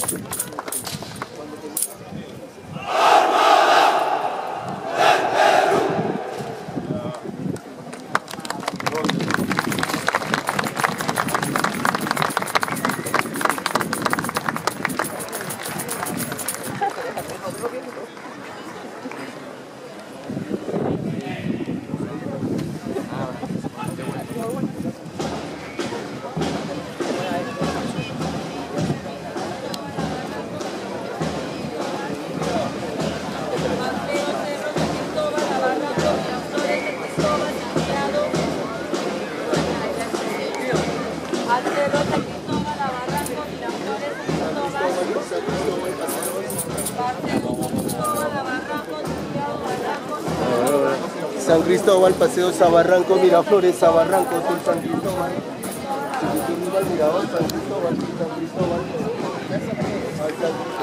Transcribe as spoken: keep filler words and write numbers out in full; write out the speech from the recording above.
San Cristóbal, Paseo Sabarranco, Miraflores, Sabarranco, San Cristóbal. San Cristóbal, San Cristóbal, San Cristóbal.